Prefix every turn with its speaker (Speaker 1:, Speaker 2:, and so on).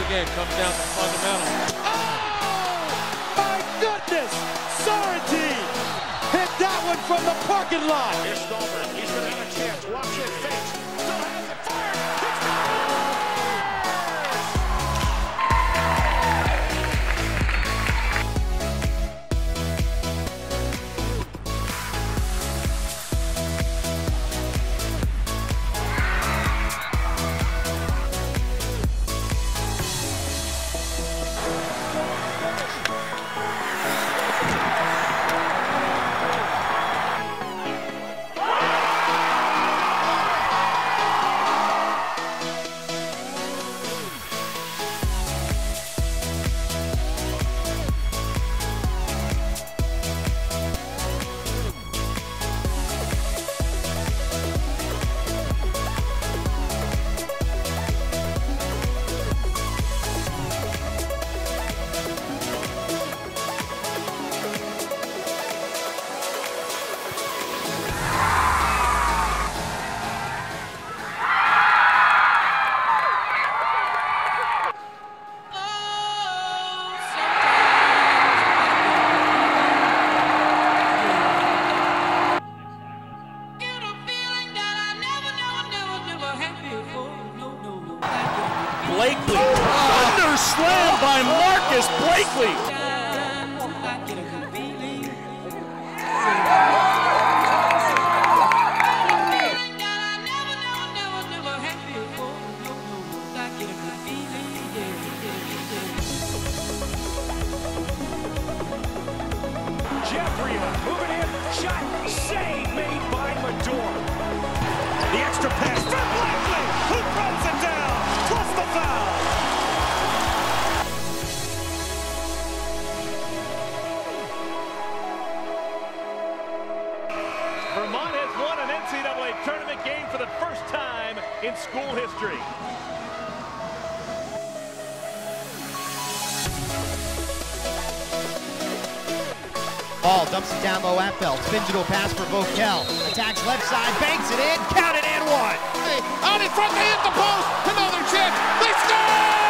Speaker 1: again, comes down to fundamentals.
Speaker 2: Oh, my goodness! Sorrentine hit that one from the parking lot.
Speaker 3: Here's Stolberg. He's going to have a chance. Watch it. Fakes. Still has it. Fire.
Speaker 1: Blakely, thunder slam by Marcus Blakely.
Speaker 3: Jeffrey moving in. Shot. Save made by Mador. The extra pass for Blakely, who throws it down. Plus the foul. Vermont has won an NCAA tournament game for the first time in school history.
Speaker 4: Ball dumps it down low at Bell. Spins it to a pass for Vokel. Attacks left side, banks it in, count it and one.
Speaker 5: Out in front, they hit the post. Another chance. They score!